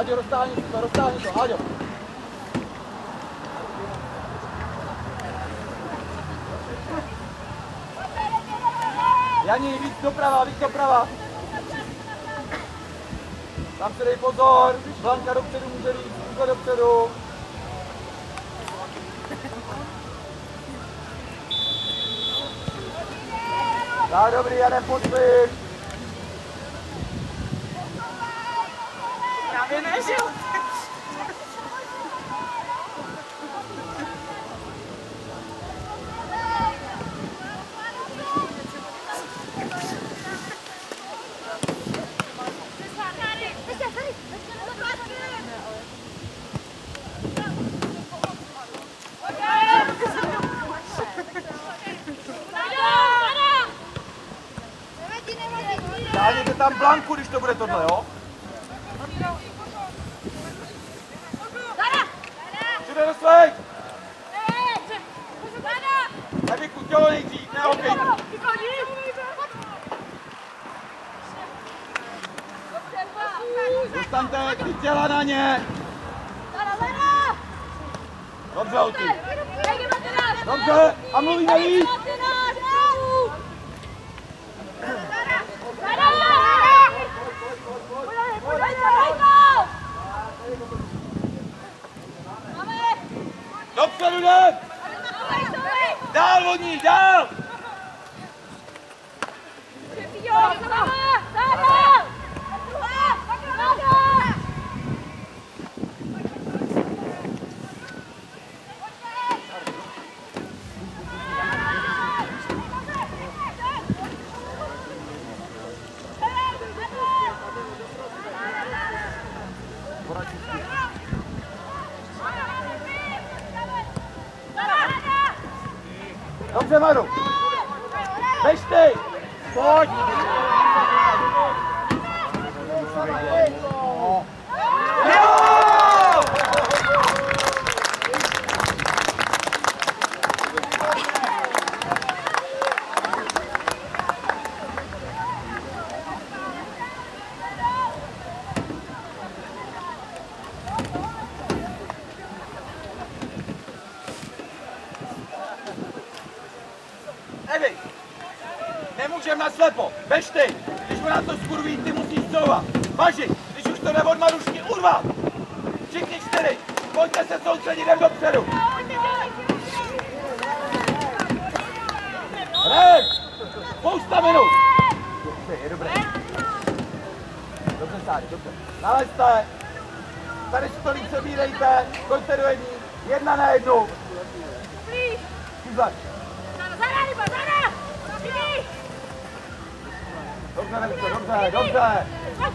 Áďo, roztáhni to, Áďo. Jani, víc doprava. Tam se dej pozor, Blanka dopředu může víc, Hugo dopředu. Tak dobrý, Jane, podpíš. Právě nežil. Dáněte tam Blanku, když to bude tohle, jo? Všude do svej! Nevyku, tělo nejdřív, ne hokej. Dostaňte ty těla na ně. Dobře, holky. Dobře, a mluvíme víc. Dopředu jdem! Dál od ní, dál! Dobře, Maru. Běž ty. Pojď. Evi, nemůžeme naslepo, bež ty, když mu na to skurví, ty musíš couvat. Važi, když už to jde od Marušky, urvat. Všichni 4, pojďte se soustředit, jdem dopředu. Hraj, spousta minut. Je dobré. Dobře, Sári, dobře. Nalezte, tady stolík přebírejte, pojďte do jední, 1 na 1. Kuzlač. Dobře, dobře.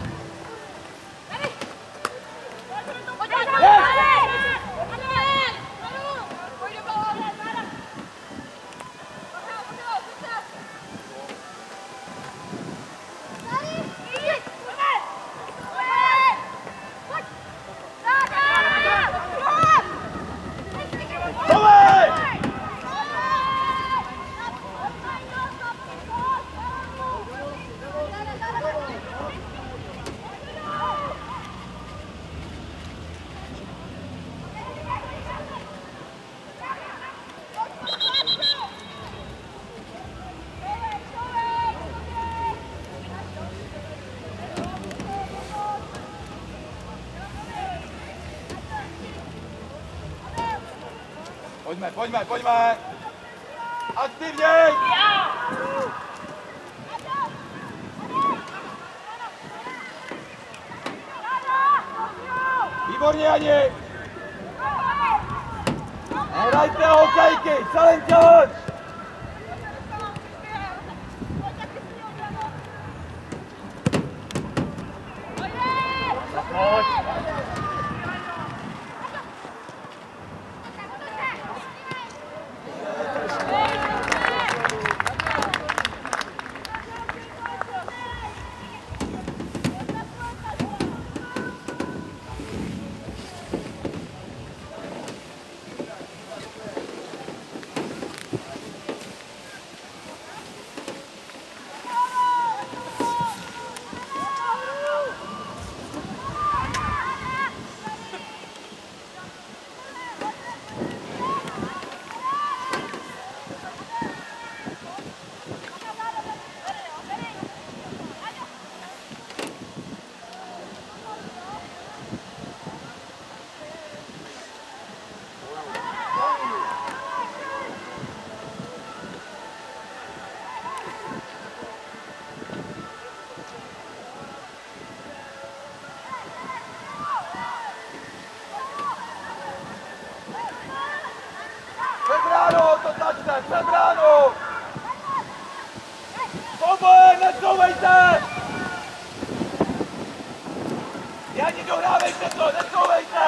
Pojďme. Aktivněj! Výborně, Ani! Hrajte hokejky, celým tělem! před bránu! Oboje, necouvejte! Ani dohrávejte to, necouvejte!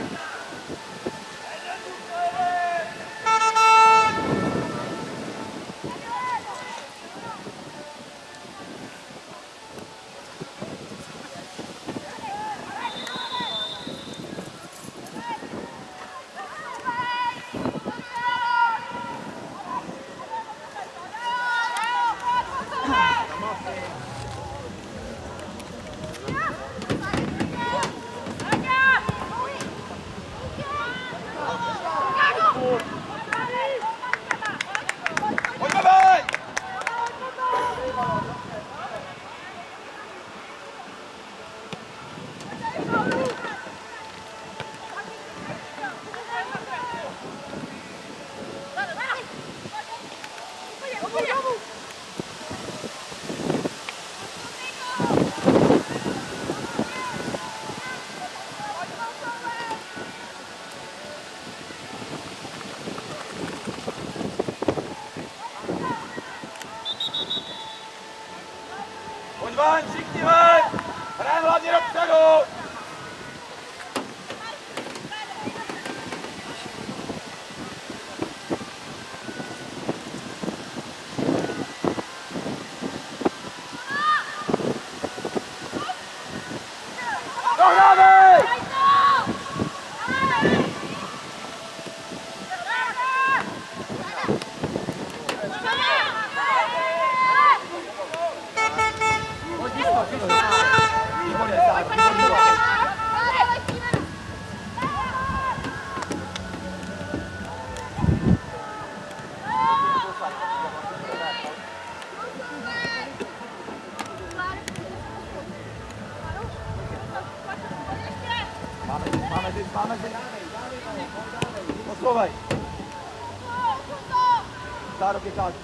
Ven, všichni ven! Hrajeme hlavně dopředu! Dohrávej! Máme zde. Poslouvaj. Zárok je káč.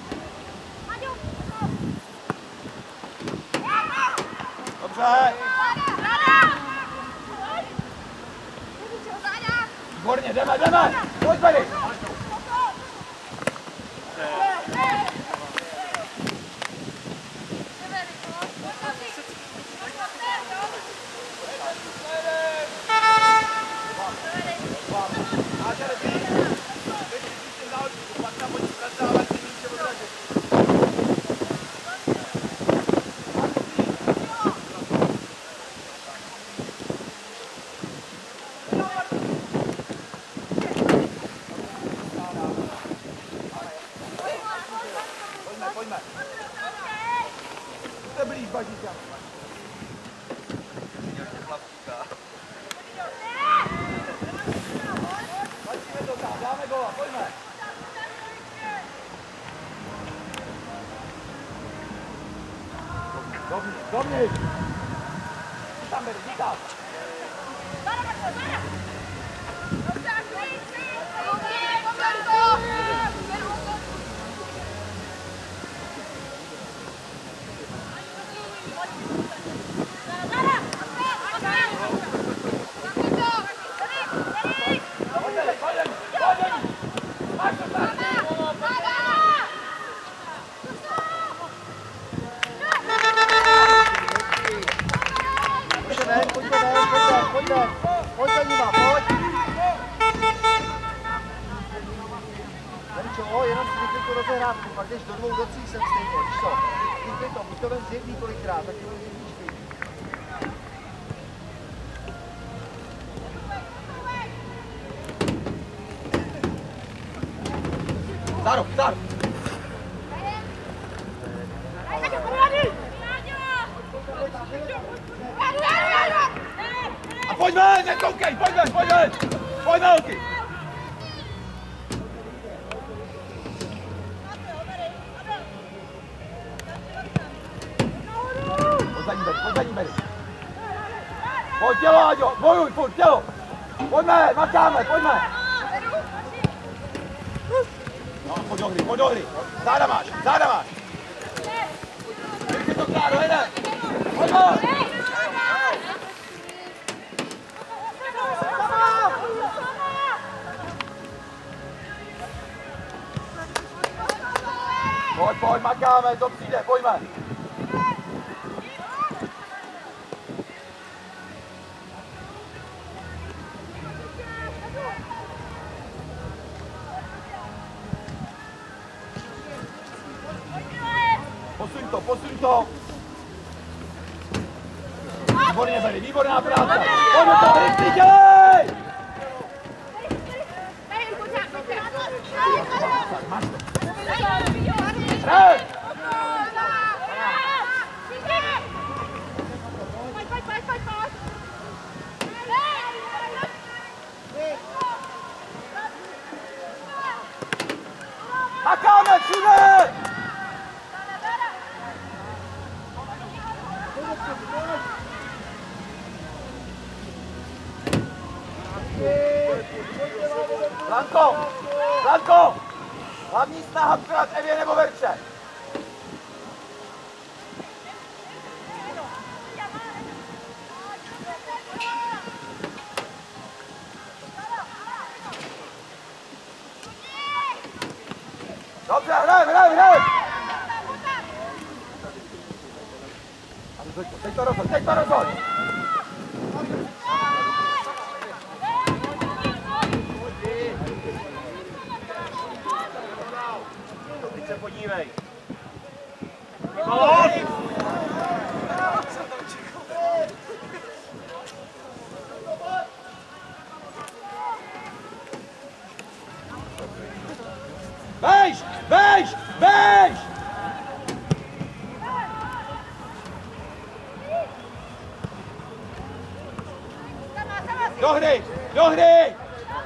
Dobře. Výborně, jdeme. Pojď tady. Pojďme. Jste blíž, Bažíka. Bažíme to tam, dáme gola, pojďme. Dovnitř. Tam beri, díkám. Pojď za nima, pojď! Veličo, jenom si někdy to rozehrát, pak jdeš do 2 do 3 jsem stejně, víš co? Když to, buď to ven zjevný kolikrát, tak to zjevníš víc. Zárok! A pojďme, nekoukej, pojďme! Pojďme, holky! Pojď za ní, beri. Pojď tělo, Aďo, bojuj, furt, tělo! Pojďme, makáme, pojďme! No, pojď do hry. Záda máš! Když si to Kláro, jede! Pojďme! Čekáme, to přijde, pojďme. Posuň to. Výborně, Beri, výborná práce. Pojď do toho, rychlí, dělej! Hraj! Makáme všude! Blanko! Hlavní snaha vkrát Evě nebo Verče. Dobře, hraj! Teď to rozhoď! Teď se podívej. Běž! Do hry!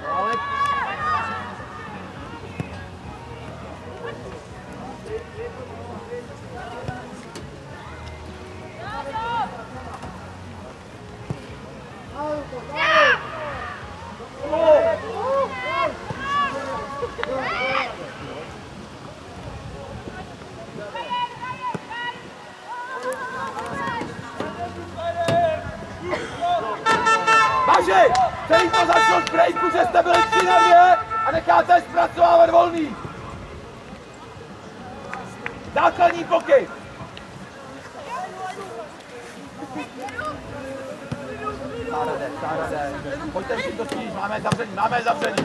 Celý to začalo z breaku, že jste byli 3-2 a necháte zpracovávat volný. Základní pokyn. Sárade. Pojďte si to stíž, máme zavření.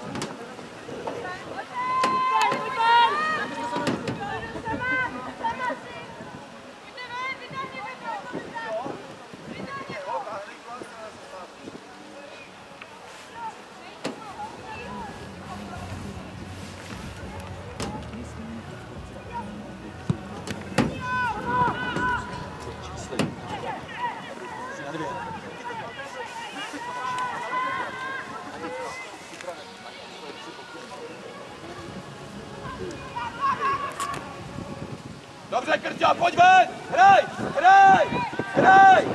Dobře, Krťa, pojď ven! Hraj!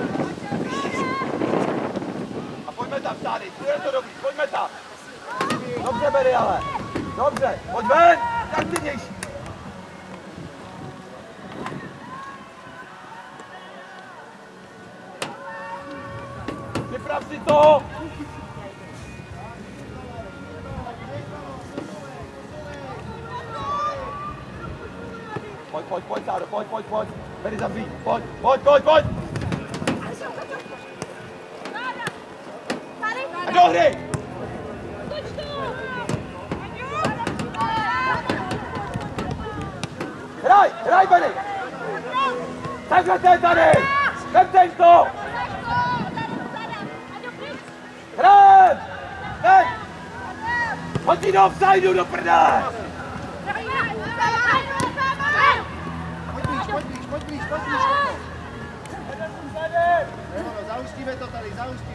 A pojďme tam tady, je to dobrý, pojďme tam. Dobře, Beri, ale. Dobře, pojď ven, aktivnější. Připrav si to. Pojď, Sáro, pojď. Beri zavřít, pojď. A do hry! Hraj, Beri! Takhle to je tady! Vemte to! Hraj! Pojď do offsideu, do prdele! Pojď blíž. Zahustíme to tady, zahustí.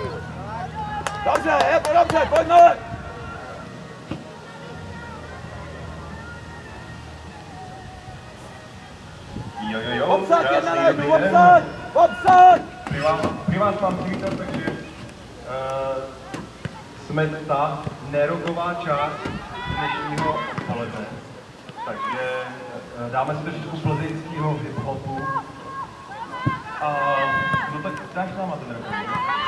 Dobře, pojďme! Jo, obsad, krásný, obsad! Při vás mám přivítat, takže jsme ta neroková část dnešního poledne. Takže dáme si trošičku plzeňského hip-hopu. No tak dáš nám ten rokový.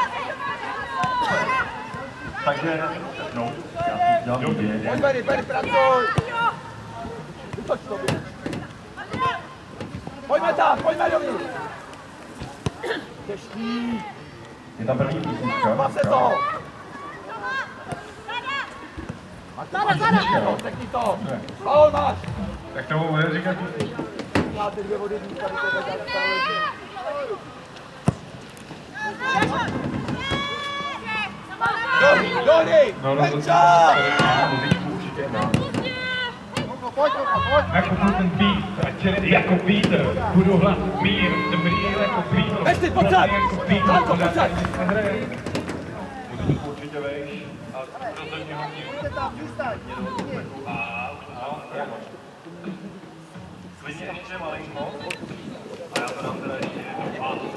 Takže, no, já si dělám Pojď, Beri, pracuj! Vytoč to, Pojďme tam, pojďme dovnitř. Těžký. Je tam první písnička. Zbav se toho. Řekni to. Faul máš. Tak tomu bude říkat. Já ty dvě vody díka, když to tak stále. Dohry! Ten čas! Jako ten beat, ať tě jako vítr, budu hlasat mír, jsem rýl jako prýl. Ještě, pojď sem! Danko, pojď sem! Budu určitě vejš, ale rozhodně hodně. Pojďte tam, zůstaň. Klidně ještě malinko, a já to dám teda ještě jednou.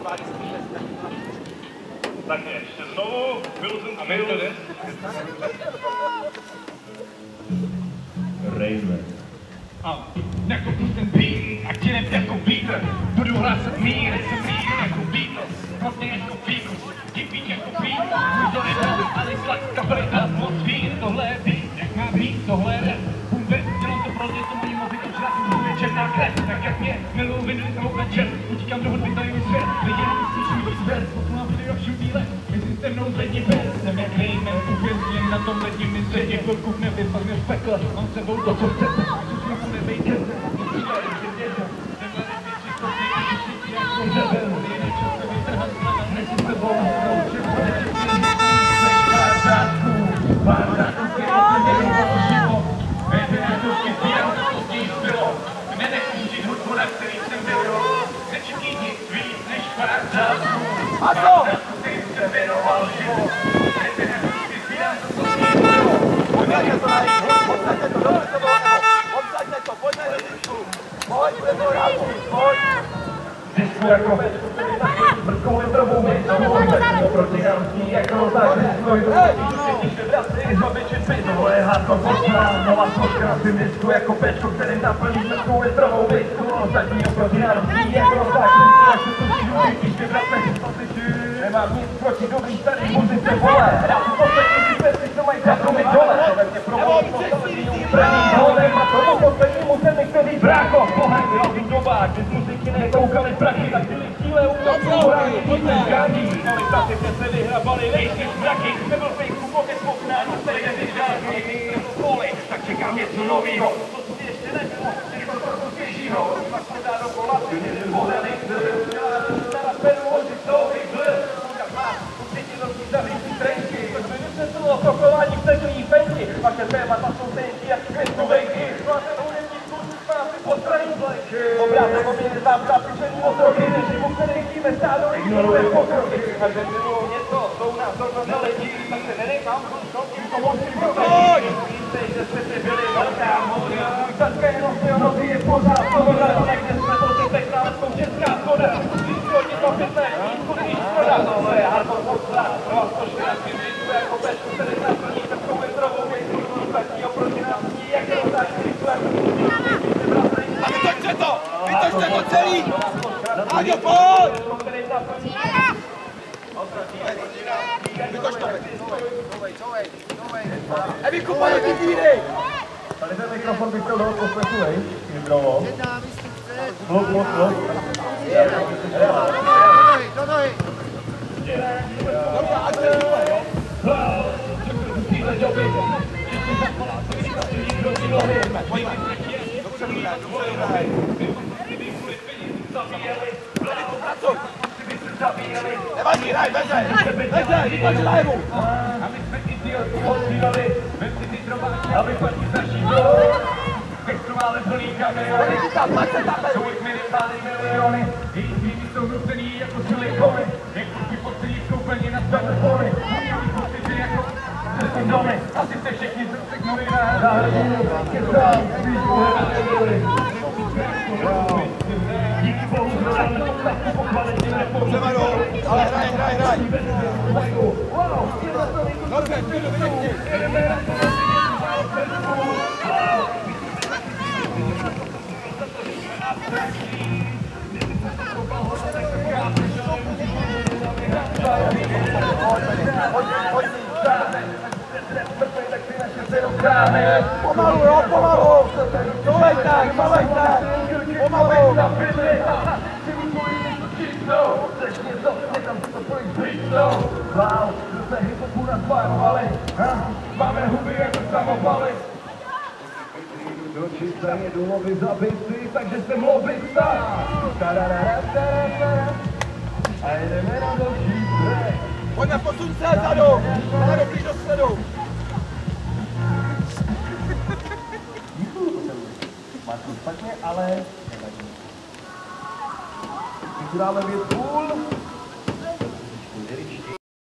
Tak ještě znovu, Wilson a Milton. Railway. Jako ten beat, a tě jako vítr, budu hlásat mír, jsem mír jako vítr, vlastně jako vítr, tipík jako vítr, můj to je ale slad, kapely atmosfér, tohle je beat, jak má být, tohle je rap, vůbec, jenom to prostě to mojí muziku přesně, je černá krev, tak jak mě miluju vinily samou večer, utíkám do hudby tajný svět, lidi na myslíš mi výzvěr, poslouchám video všude let, mezi se mnou zvedni bez, jsem jak Rayman, uvězněn na tom ledním světě, chvilku v nebi, pak mě v pekle, mám sebou to, co chcete, A to! Pojďte to najít, podsaďte to, dobře to bylo, podsaďte to, pojďme do disku. Pojď, bude to rád, pojď. Disku jako brkou litrovou věc, proti narostí jako zážitkový tohle je hardcore posla, nová složka na svým disku jako pečko, který naplní brkou litrovou věcku, ostatní oproti narostí jako zážitkový nemám nic proti dobrý starý muzice, vole, já tu poslední si pesky, co mají jako mi dole, to ve mně provolí poslední úpraní hodem a tomu poslednímu se mi chce víc bráko, pohled byl v dobách, kdy z muziky nekoukali prachy, tak byli cíle útoku, hráni více žádní, ale taky se vyhrabali nejsi zraky, nebyl fejku poket poknání, se jde žádný, tak čekám něco novýho, to si ještě nebylo, něco trochu svěžího, pak se dá do kola, voda nejde, na peru, oči soudy, opakování v teklý penti, vaše témata jsou stejný jak květovejky. Máte hudební kurzu spásy postraní zlejky. Obrázek obědy znám zapíšený otroky, režimu, který chtíme stádo, ignoruje pokroky. A že milují něco, jsou názorno neletí, tak se nenechám zůstat, tím to moc připravit. Víte, že jste si byli velká moda. Také nosy o nohy je pořád pohoda, ale kde jsme to si pekná, aspoň česká schoda. Výschodně to pětné, výschodní škoda. Tohle je hardcore posla, no a složky na svým disku jako pečku, který naplní takovou metrovou věcu. Ostatní oproti nás ní, jak je rozdáčný klep. Vytočte to! Vytočte to celý! Áďo, pojď! Vytoč to! Eviku, pojď ty díry! Tady ten mikrofon bych chtěl dost poslechu, hej, Jindrovo. Hluk. Do nohy. Dobře, ať se důle, jo? Pojďme. Dobře hraj. Pracuj. Nevadí, hraj, veze, vytoč lévu. Aby platí starší Festivále plný kamiony, jsou jich minimálně miliony, jejich týmy jsou nucený jako silikony, jak kluky pod celívkou plně na telefony, umělý pocity jako přesný domy, asi se všichni zrceknuli na hradinu, díky bohu zrovna posledku po kvalitním reportu. Ale hraj. Dobře, pěkně. Pomalu, jo, pomalu. Dolejte. Pomalu. Na pydli, ty tvoji něco čistou. Chceš něco, někam to pojď blízkou. Wow, kdo se hip-hopu nazvarovali, máme huby jako samopaly. Do čista jedu lovy zabity, takže jsem lobista. A jedeme na další trek. Pojď na posun se zadu. Zadu, blíž do středu. Máš to špatně, ale nevadí. Teď dáme věc půl.